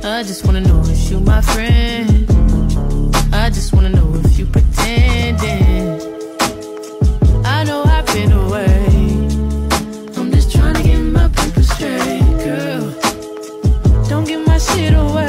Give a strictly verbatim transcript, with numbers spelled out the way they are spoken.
I just wanna know if you my friend. I just wanna know if you pretending. I know I've been away. I'm just trying to get my paper straight, girl. Don't give my shit away.